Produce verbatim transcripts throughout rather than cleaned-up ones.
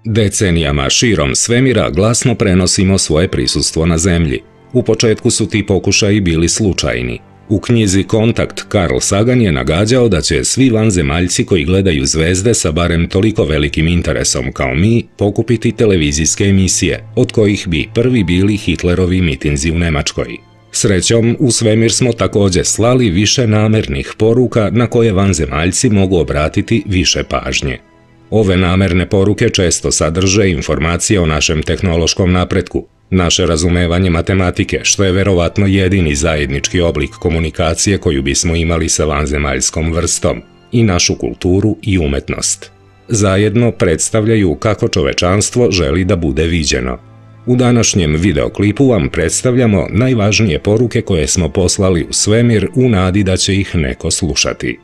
Decenijama širom svemira glasno prenosimo svoje prisustvo na Zemlji. U početku su ti pokušaji bili slučajni. U knjizi Kontakt Carl Sagan je nagađao da će svi vanzemaljci koji gledaju zvezde sa barem toliko velikim interesom kao mi pokupiti televizijske emisije, od kojih bi prvi bili Hitlerovi mitinzi u Nemačkoj. Srećom, u svemir smo također slali više namernih poruka na koje vanzemaljci mogu obratiti više pažnje. Ove namerne poruke često sadrže informacije o našem tehnološkom napretku, naše razumevanje matematike, što je verovatno jedini zajednički oblik komunikacije koju bismo imali sa vanzemaljskom vrstom, i našu kulturu i umetnost. Zajedno predstavljaju kako čovečanstvo želi da bude viđeno. U današnjem videoklipu vam predstavljamo najvažnije poruke koje smo poslali u svemir u nadi da će ih neko slušati.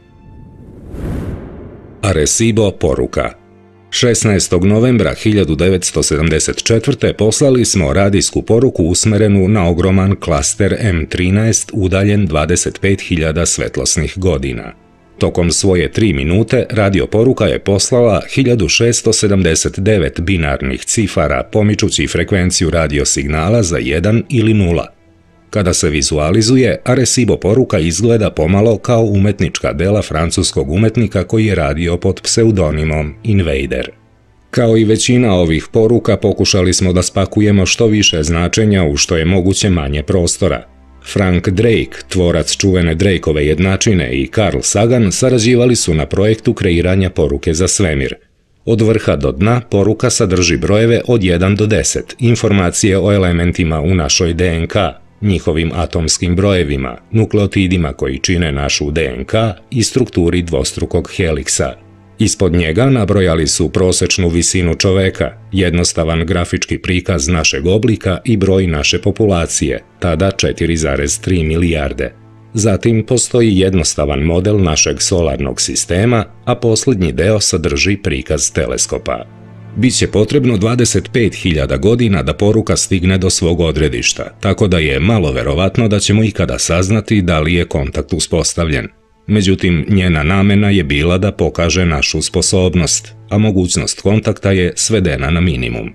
Arecibo poruka. šesnaestog novembra hiljadu devetsto sedamdeset četvrte poslali smo radijsku poruku usmerenu na ogroman klaster M trinaest udaljen dvadeset pet hiljada svetlosnih godina. Tokom svoje tri minute radio poruka je poslala hiljadu šesto sedamdeset devet binarnih cifara pomičući frekvenciju radio signala za jedan ili nula. Kada se vizualizuje, Arecibo poruka izgleda pomalo kao umetnička dela francuskog umetnika koji je radio pod pseudonimom Invader. Kao i većina ovih poruka pokušali smo da spakujemo što više značenja u što je moguće manje prostora. Frank Drake, tvorac čuvene Drakeove jednačine, i Carl Sagan sarađivali su na projektu kreiranja poruke za svemir. Od vrha do dna poruka sadrži brojeve od jedan do deset, informacije o elementima u našoj D N K, njihovim atomskim brojevima, nukleotidima koji čine našu D N K i strukturi dvostrukog heliksa. Ispod njega nabrojali su prosečnu visinu čoveka, jednostavan grafički prikaz našeg oblika i broj naše populacije, tada četiri zarez tri milijarde. Zatim postoji jednostavan model našeg solarnog sistema, a posljednji deo sadrži prikaz teleskopa. Biće potrebno dvadeset pet hiljada godina da poruka stigne do svog odredišta, tako da je malo verovatno da ćemo ikada saznati da li je kontakt uspostavljen. Međutim, njena namena je bila da pokaže našu sposobnost, a mogućnost kontakta je svedena na minimum.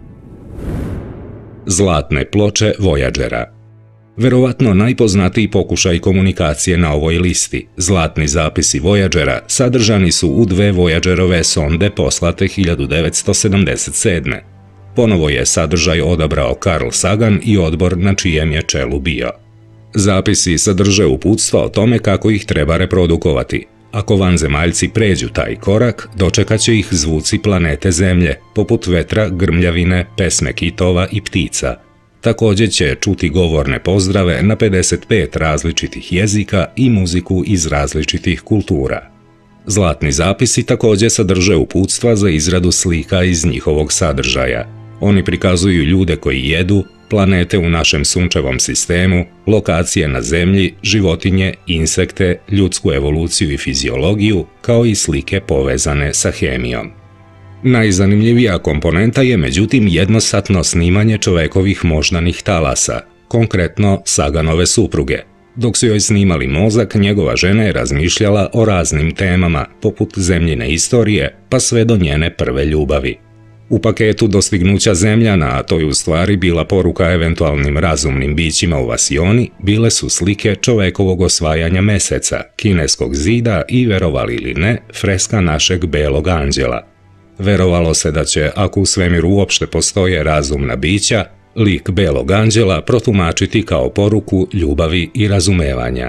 Zlatne ploče Voyagera. Verovatno najpoznatiji pokušaj komunikacije na ovoj listi, zlatni zapisi Voyagera, sadržani su u dve Voyagerove sonde poslate hiljadu devetsto sedamdeset sedme. Ponovo je sadržaj odabrao Carl Sagan i odbor na čijem je čelu bio. Zapisi sadrže uputstva o tome kako ih treba reprodukovati. Ako vanzemaljci pređu taj korak, dočekat će ih zvuci planete Zemlje, poput vetra, grmljavine, pesme kitova i ptica. Također će čuti govorne pozdrave na pedeset pet različitih jezika i muziku iz različitih kultura. Zlatni zapisi također sadrže uputstva za izradu slika iz njihovog sadržaja. Oni prikazuju ljude koji jedu, planete u našem sunčevom sistemu, lokacije na Zemlji, životinje, insekte, ljudsku evoluciju i fiziologiju, kao i slike povezane sa hemijom. Najzanimljivija komponenta je međutim jednosatno snimanje čovekovih moždanih talasa, konkretno Saganove supruge. Dok su joj snimali mozak, njegova žena je razmišljala o raznim temama, poput zemljine istorije, pa sve do njene prve ljubavi. U paketu dostignuća Zemljana, a to je u stvari bila poruka eventualnim razumnim bićima u Vasioni, bile su slike čovekovog osvajanja meseca, kineskog zida i, verovali ili ne, freska našeg belog anđela. Verovalo se da će, ako u svemiru uopšte postoje razumna bića, lik belog anđela protumačiti kao poruku ljubavi i razumevanja.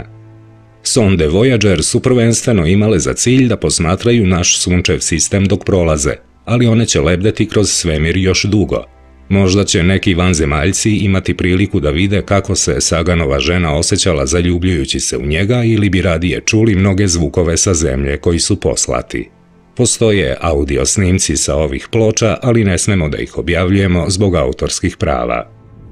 Sonde Voyager su prvenstveno imale za cilj da posmatraju naš sunčev sistem dok prolaze, ali one će lebdeti kroz svemir još dugo. Možda će neki vanzemaljci imati priliku da vide kako se Saganova žena osjećala zaljubljujući se u njega ili bi radije čuli mnoge zvukove sa Zemlje koji su poslati. Postoje audio snimci sa ovih ploča, ali ne smemo da ih objavljujemo zbog autorskih prava.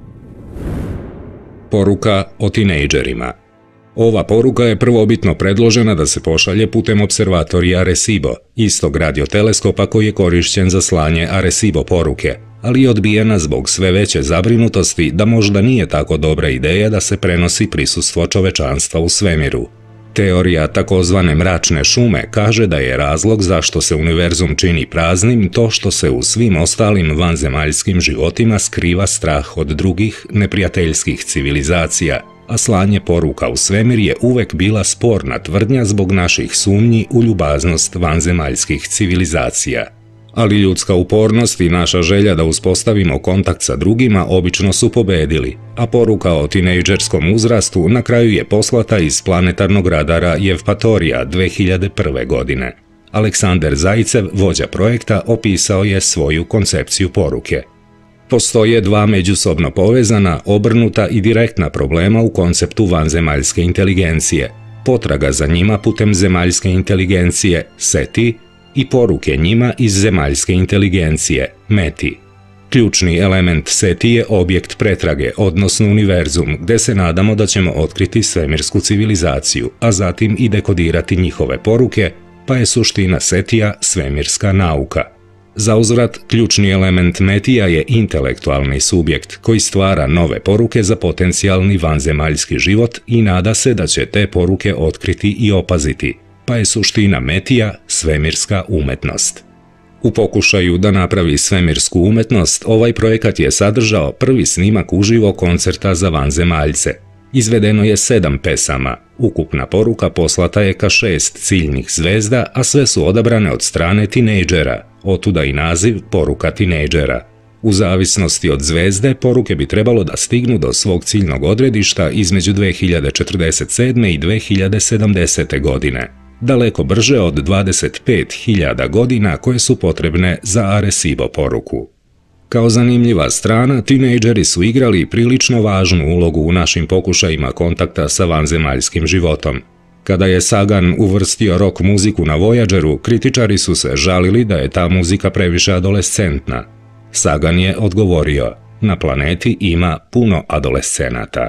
Poruka o tinejdžerima. Ova poruka je prvobitno predložena da se pošalje putem observatorija Arecibo, istog radioteleskopa koji je korišćen za slanje Arecibo poruke, ali je odbijena zbog sve veće zabrinutosti da možda nije tako dobra ideja da se prenosi prisustvo čovečanstva u svemiru. Teorija takozvane mračne šume kaže da je razlog zašto se univerzum čini praznim to što se u svim ostalim vanzemaljskim životima skriva strah od drugih neprijateljskih civilizacija, a slanje poruka u svemir je uvek bila sporna tvrdnja zbog naših sumnji u ljubaznost vanzemaljskih civilizacija. Ali ljudska upornost i naša želja da uspostavimo kontakt sa drugima obično su pobedili, a poruka o tinejdžerskom uzrastu na kraju je poslata iz planetarnog radara Jevpatorija dve hiljade prve. godine. Aleksandar Zajcev, vođa projekta, opisao je svoju koncepciju poruke. Postoje dva međusobno povezana, obrnuta i direktna problema u konceptu vanzemaljske inteligencije, potraga za njima putem zemaljske inteligencije, SETI, i poruke njima iz zemaljske inteligencije, METI. Ključni element SETI je objekt pretrage, odnosno univerzum, gde se nadamo da ćemo otkriti svemirsku civilizaciju, a zatim i dekodirati njihove poruke, pa je suština SETija svemirska nauka. Zauzvrat, ključni element METija je intelektualni subjekt koji stvara nove poruke za potencijalni vanzemaljski život i nada se da će te poruke otkriti i opaziti, pa je suština METija svemirska umetnost. U pokušaju da napravi svemirsku umetnost, ovaj projekat je sadržao prvi snimak uživo koncerta za vanzemaljce. Izvedeno je sedam pesama, ukupna poruka poslata je ka šest ciljnih zvezda, a sve su odabrane od strane tinejdžera, otuda i naziv poruka tinejdžera. U zavisnosti od zvezde, poruke bi trebalo da stignu do svog ciljnog odredišta između dve hiljade četrdeset sedme. i dve hiljade sedamdesete. godine. Daleko brže od dvadeset pet hiljada godina koje su potrebne za Arecibo poruku. Kao zanimljiva strana, tinejdžeri su igrali prilično važnu ulogu u našim pokušajima kontakta sa vanzemaljskim životom. Kada je Sagan uvrstio rock muziku na Voyageru, kritičari su se žalili da je ta muzika previše adolescentna. Sagan je odgovorio: na planeti ima puno adolescenata.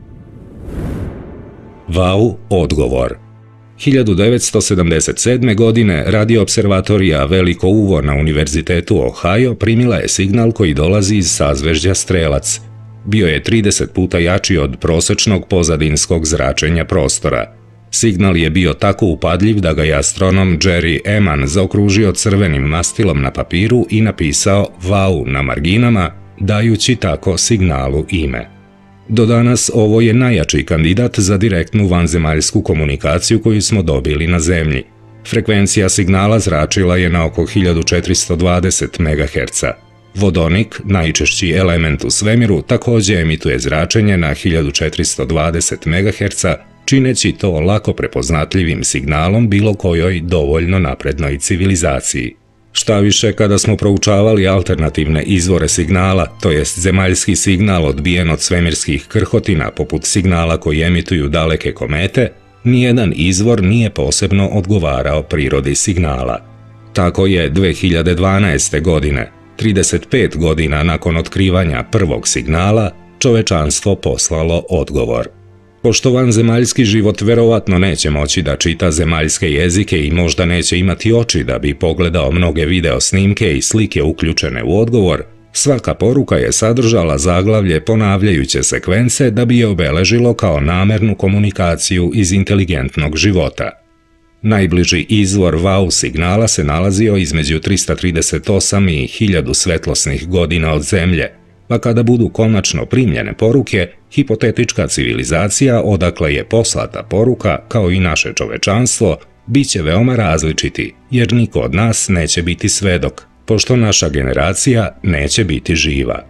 Vau, odgovor. hiljadu devetsto sedamdeset sedme. godine radio observatorija Veliko uvo na Univerzitetu Ohio primila je signal koji dolazi iz sazvežđa Strelac. Bio je trideset puta jači od prosečnog pozadinskog zračenja prostora. Signal je bio tako upadljiv da ga je astronom Jerry Eman zaokružio crvenim mastilom na papiru i napisao Vau na marginama, dajući tako signalu ime. Do danas ovo je najjači kandidat za direktnu vanzemaljsku komunikaciju koju smo dobili na Zemlji. Frekvencija signala zračila je na oko hiljadu četiristo dvadeset megaherca. Vodonik, najčešći element u svemiru, također emituje zračenje na hiljadu četiristo dvadeset megaherca, čineći to lako prepoznatljivim signalom bilo kojoj dovoljno naprednoj civilizaciji. Šta više, kada smo proučavali alternativne izvore signala, to jest zemaljski signal odbijen od svemirskih krhotina poput signala koji emituju daleke komete, nijedan izvor nije posebno odgovarao prirodi signala. Tako je dve hiljade dvanaeste. godine, trideset pet godina nakon otkrivanja prvog signala, čovečanstvo poslalo odgovor. Pošto vanzemaljski život verovatno neće moći da čita zemaljske jezike i možda neće imati oči da bi pogledao mnoge video snimke i slike uključene u odgovor, svaka poruka je sadržala zaglavlje ponavljajuće sekvence da bi je obeležilo kao namernu komunikaciju iz inteligentnog života. Najbliži izvor Vau signala se nalazio između trista trideset osam i hiljadu svetlosnih godina od Zemlje, pa kada budu konačno primljene poruke, hipotetička civilizacija odakle je poslata poruka, kao i naše čovečanstvo, bit će veoma različiti, jer niko od nas neće biti svedok, pošto naša generacija neće biti živa.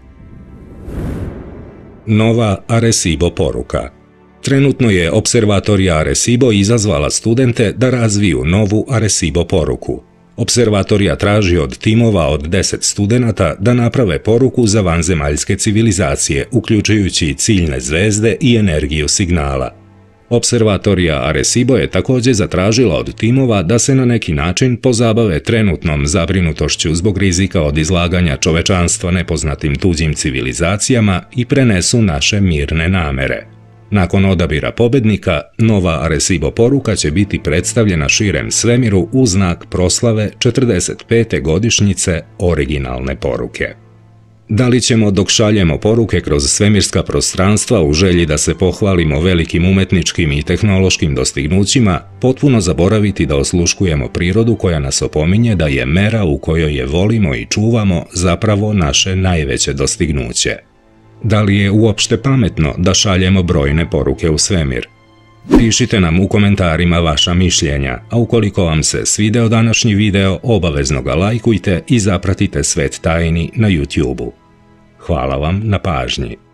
Nova Arecibo poruka. Trenutno je observatorija Arecibo izazvala studente da razviju novu Arecibo poruku. Observatorija traži od timova od deset studenata da naprave poruku za vanzemaljske civilizacije, uključujući ciljne zvezde i energiju signala. Observatorija Arecibo je također zatražila od timova da se na neki način pozabave trenutnom zabrinutošću zbog rizika od izlaganja čovečanstva nepoznatim tuđim civilizacijama i prenesu naše mirne namere. Nakon odabira pobednika, nova Arecibo poruka će biti predstavljena širem svemiru u znak proslave četrdeset pete godišnjice originalne poruke. Da li ćemo dok šaljemo poruke kroz svemirska prostranstva u želji da se pohvalimo velikim umetničkim i tehnološkim dostignućima, potpuno zaboraviti da osluškujemo prirodu koja nas opominje da je mera u kojoj je volimo i čuvamo zapravo naše najveće dostignuće? Da li je uopšte pametno da šaljemo brojne poruke u svemir? Pišite nam u komentarima vaša mišljenja, a ukoliko vam se svideo današnji video, obavezno ga lajkujte i zapratite Svet tajni na YouTube-u. Hvala vam na pažnji.